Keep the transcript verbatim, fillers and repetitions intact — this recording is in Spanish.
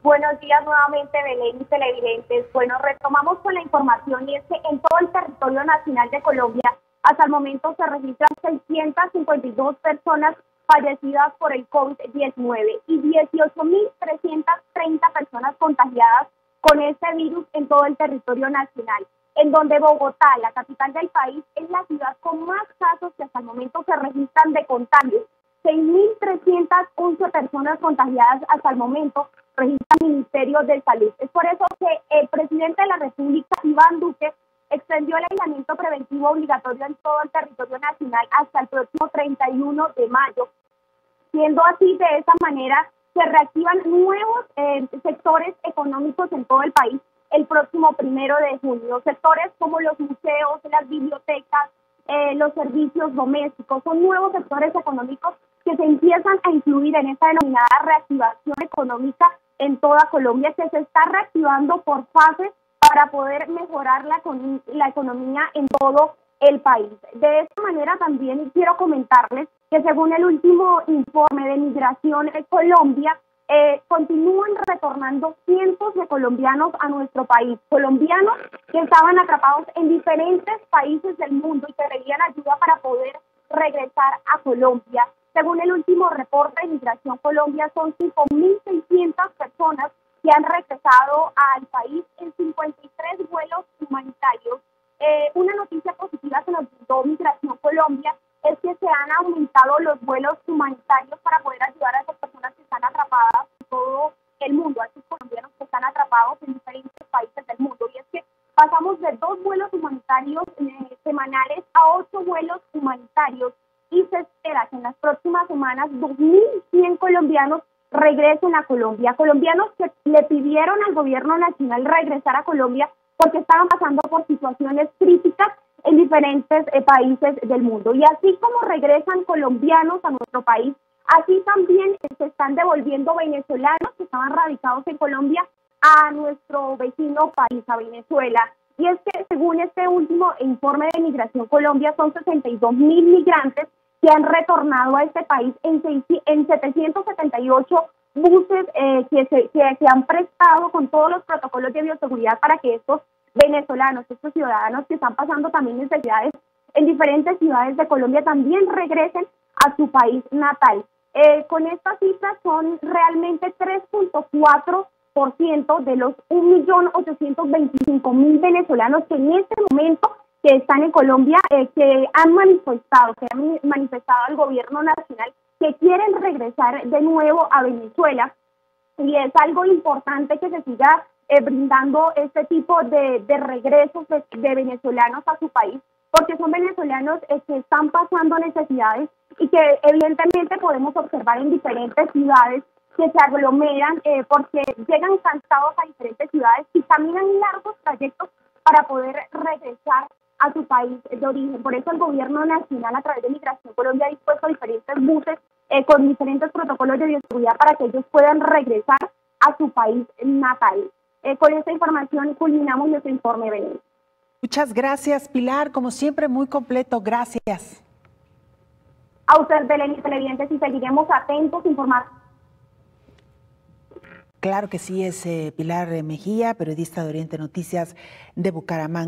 Buenos días nuevamente, Belén y televidentes. Bueno, retomamos con la información y es que en todo el territorio nacional de Colombia, hasta el momento se registran seiscientas cincuenta y dos personas fallecidas por el COVID diecinueve y dieciocho mil trescientas treinta personas contagiadas con este virus en todo el territorio nacional, en donde Bogotá, la capital del país, es la ciudad con más casos que hasta el momento se registran de contagios. seis mil trescientas once personas contagiadas hasta el momento, registra el Ministerio de Salud. Es por eso que el presidente de la República, Iván Duque, extendió el aislamiento preventivo obligatorio en todo el territorio nacional hasta el próximo treinta y uno de mayo. Siendo así, de esa manera, se reactivan nuevos eh, sectores económicos en todo el país el próximo primero de junio. Sectores como los museos, las bibliotecas, eh, los servicios domésticos, son nuevos sectores económicos que se empiezan a incluir en esta denominada reactivación económica en toda Colombia, que se está reactivando por fases para poder mejorar la, la economía en todo el país. De esta manera también quiero comentarles que según el último informe de Migración en Colombia, eh, continúan retornando cientos de colombianos a nuestro país, colombianos que estaban atrapados en diferentes países del mundo y que requerían ayuda para poder regresar a Colombia. Según el último reporte de Migración Colombia, son cinco mil seiscientas personas que han regresado al país en cincuenta y tres vuelos humanitarios. Eh, una noticia positiva que nos brindó Migración Colombia es que se han aumentado los vuelos humanitarios para poder ayudar a esas personas que están atrapadas en todo el mundo, a esos colombianos que están atrapados en diferentes países del mundo. Y es que pasamos de dos vuelos humanitarios eh, semanales a ocho vuelos humanitarios y se espera que en las próximas semanas dos mil cien colombianos regresen a Colombia. Colombianos que le pidieron al gobierno nacional regresar a Colombia porque estaban pasando por situaciones críticas en diferentes eh, países del mundo. Y así como regresan colombianos a nuestro país, así también se están devolviendo venezolanos que estaban radicados en Colombia a nuestro vecino país, a Venezuela. Y es que según este último informe de Migración Colombia, son sesenta y dos mil migrantes que han retornado a este país en, seis, en setecientos setenta y ocho buses eh, que, se, que se han prestado con todos los protocolos de bioseguridad para que estos venezolanos, estos ciudadanos que están pasando también necesidades en diferentes ciudades de Colombia también regresen a su país natal. Eh, con estas cifras son realmente tres punto cuatro por ciento de los un millón ochocientos veinticinco mil venezolanos que en este momento que están en Colombia, eh, que han manifestado, que han manifestado al gobierno nacional que quieren regresar de nuevo a Venezuela. Y es algo importante que se siga eh, brindando este tipo de, de regresos de, de venezolanos a su país, porque son venezolanos eh, que están pasando necesidades y que evidentemente podemos observar en diferentes ciudades que se aglomeran eh, porque llegan cansados a diferentes ciudades y caminan largos trayectos para poder regresar a su país de origen. Por eso el gobierno nacional, a través de Migración Colombia, ha dispuesto diferentes buses eh, con diferentes protocolos de bioseguridad para que ellos puedan regresar a su país natal. Eh, con esta información culminamos nuestro informe, Belén. Muchas gracias, Pilar. Como siempre, muy completo. Gracias. A usted, Belén y televidentes, y seguiremos atentos, informados. Claro que sí, es eh, Pilar Mejía, periodista de Oriente Noticias de Bucaramanga.